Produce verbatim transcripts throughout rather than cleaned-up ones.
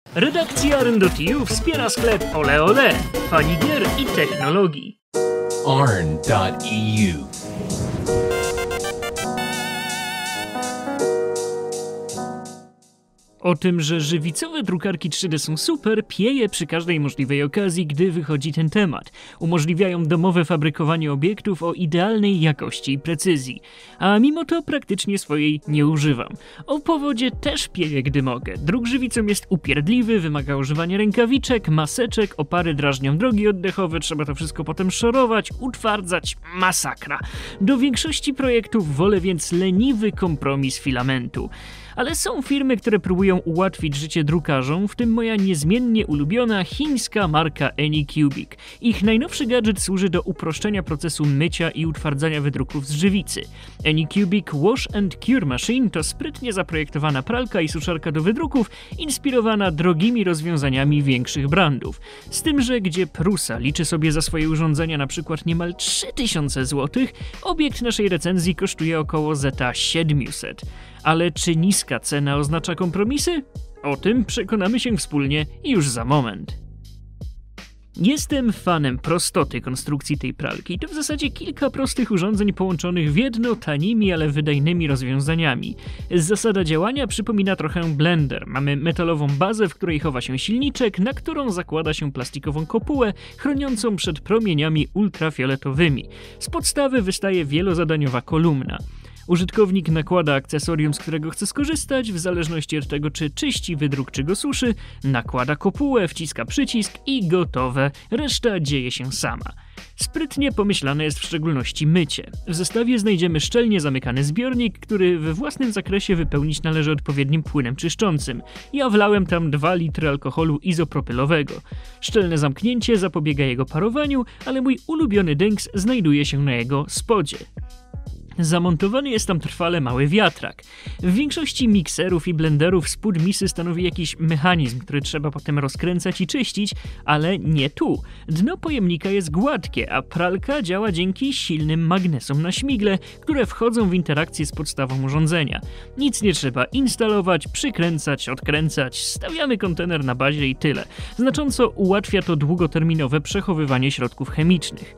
Redakcja Arn.eu wspiera sklep Ole Ole, fani gier i technologii. Arn.eu. O tym, że żywicowe drukarki trzy D są super, pieje przy każdej możliwej okazji, gdy wychodzi ten temat. Umożliwiają domowe fabrykowanie obiektów o idealnej jakości i precyzji. A mimo to praktycznie swojej nie używam. O powodzie też pieję, gdy mogę. Druk żywicą jest upierdliwy, wymaga używania rękawiczek, maseczek, opary drażnią drogi oddechowe, trzeba to wszystko potem szorować, utwardzać, masakra. Do większości projektów wolę więc leniwy kompromis filamentu. Ale są firmy, które próbują ułatwić życie drukarzom, w tym moja niezmiennie ulubiona chińska marka Anycubic. Ich najnowszy gadżet służy do uproszczenia procesu mycia i utwardzania wydruków z żywicy. Anycubic Wash and Cure Machine to sprytnie zaprojektowana pralka i suszarka do wydruków, inspirowana drogimi rozwiązaniami większych brandów. Z tym, że gdzie Prusa liczy sobie za swoje urządzenia na przykład niemal trzy tysiące złotych, obiekt naszej recenzji kosztuje około zeta siedemset. Ale czy niska cena oznacza kompromisy? O tym przekonamy się wspólnie już za moment. Jestem fanem prostoty konstrukcji tej pralki. To w zasadzie kilka prostych urządzeń połączonych w jedno tanimi, ale wydajnymi rozwiązaniami. Zasada działania przypomina trochę blender. Mamy metalową bazę, w której chowa się silniczek, na którą zakłada się plastikową kopułę chroniącą przed promieniami ultrafioletowymi. Z podstawy wystaje wielozadaniowa kolumna. Użytkownik nakłada akcesorium, z którego chce skorzystać, w zależności od tego, czy czyści wydruk, czy go suszy, nakłada kopułę, wciska przycisk i gotowe, reszta dzieje się sama. Sprytnie pomyślane jest w szczególności mycie. W zestawie znajdziemy szczelnie zamykany zbiornik, który we własnym zakresie wypełnić należy odpowiednim płynem czyszczącym. Ja wlałem tam dwa litry alkoholu izopropylowego. Szczelne zamknięcie zapobiega jego parowaniu, ale mój ulubiony dynks znajduje się na jego spodzie. Zamontowany jest tam trwale mały wiatrak. W większości mikserów i blenderów spód misy stanowi jakiś mechanizm, który trzeba potem rozkręcać i czyścić, ale nie tu. Dno pojemnika jest gładkie, a pralka działa dzięki silnym magnesom na śmigle, które wchodzą w interakcję z podstawą urządzenia. Nic nie trzeba instalować, przykręcać, odkręcać, stawiamy kontener na bazie i tyle. Znacząco ułatwia to długoterminowe przechowywanie środków chemicznych.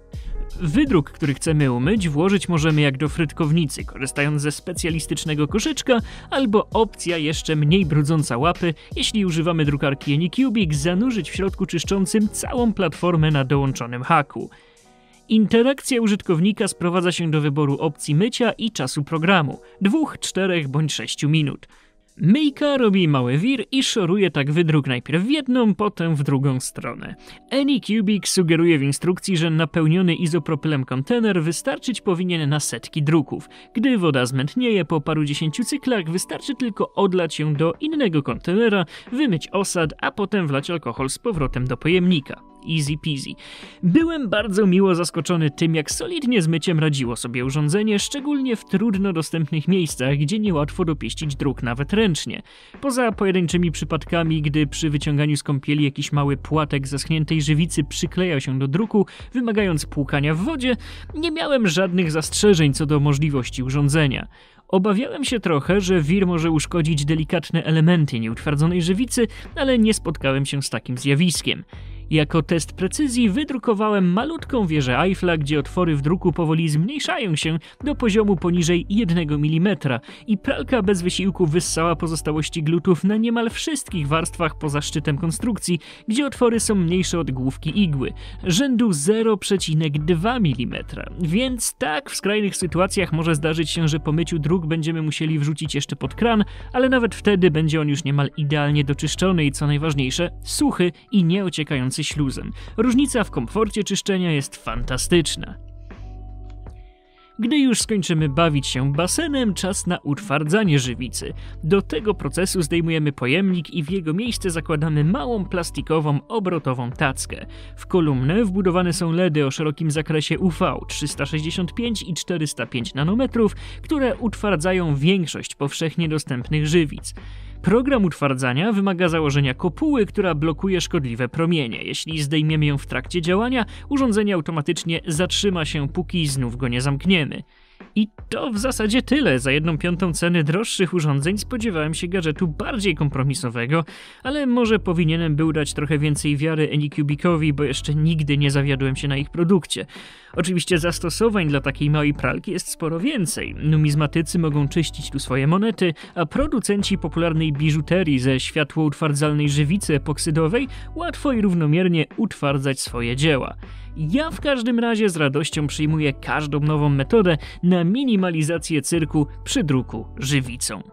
Wydruk, który chcemy umyć, włożyć możemy jak do frytkownicy, korzystając ze specjalistycznego koszyczka, albo opcja jeszcze mniej brudząca łapy, jeśli używamy drukarki Anycubic, zanurzyć w środku czyszczącym całą platformę na dołączonym haku. Interakcja użytkownika sprowadza się do wyboru opcji mycia i czasu programu – dwóch, czterech bądź sześciu minut. Myjka robi mały wir i szoruje tak wydruk najpierw w jedną, potem w drugą stronę. Anycubic sugeruje w instrukcji, że napełniony izopropylem kontener wystarczyć powinien na setki druków. Gdy woda zmętnieje po parudziesięciu cyklach, wystarczy tylko odlać ją do innego kontenera, wymyć osad, a potem wlać alkohol z powrotem do pojemnika. Easy peasy. Byłem bardzo miło zaskoczony tym, jak solidnie z myciem radziło sobie urządzenie, szczególnie w trudno dostępnych miejscach, gdzie niełatwo dopieścić druk nawet ręcznie. Poza pojedynczymi przypadkami, gdy przy wyciąganiu z kąpieli jakiś mały płatek zaschniętej żywicy przyklejał się do druku, wymagając płukania w wodzie, nie miałem żadnych zastrzeżeń co do możliwości urządzenia. Obawiałem się trochę, że wir może uszkodzić delikatne elementy nieutwardzonej żywicy, ale nie spotkałem się z takim zjawiskiem. Jako test precyzji wydrukowałem malutką wieżę Eiffla, gdzie otwory w druku powoli zmniejszają się do poziomu poniżej jednego milimetra i pralka bez wysiłku wyssała pozostałości glutów na niemal wszystkich warstwach poza szczytem konstrukcji, gdzie otwory są mniejsze od główki igły, rzędu zero przecinek dwa milimetra. Więc tak, w skrajnych sytuacjach może zdarzyć się, że po myciu druk będziemy musieli wrzucić jeszcze pod kran, ale nawet wtedy będzie on już niemal idealnie doczyszczony i co najważniejsze, suchy i nie ociekający śluzem. Różnica w komforcie czyszczenia jest fantastyczna. Gdy już skończymy bawić się basenem, czas na utwardzanie żywicy. Do tego procesu zdejmujemy pojemnik i w jego miejsce zakładamy małą plastikową, obrotową tackę. W kolumnę wbudowane są ledy o szerokim zakresie U V trzysta sześćdziesiąt pięć i czterysta pięć nanometrów, które utwardzają większość powszechnie dostępnych żywic. Program utwardzania wymaga założenia kopuły, która blokuje szkodliwe promienie. Jeśli zdejmiemy ją w trakcie działania, urządzenie automatycznie zatrzyma się, póki znów go nie zamkniemy. I to w zasadzie tyle. Za jedną piątą ceny droższych urządzeń spodziewałem się gadżetu bardziej kompromisowego, ale może powinienem był dać trochę więcej wiary Anycubicowi, bo jeszcze nigdy nie zawiodłem się na ich produkcie. Oczywiście zastosowań dla takiej małej pralki jest sporo więcej. Numizmatycy mogą czyścić tu swoje monety, a producenci popularnej biżuterii ze światłoutwardzalnej żywicy epoksydowej łatwo i równomiernie utwardzać swoje dzieła. Ja w każdym razie z radością przyjmuję każdą nową metodę na minimalizację cyrku przy druku żywicą.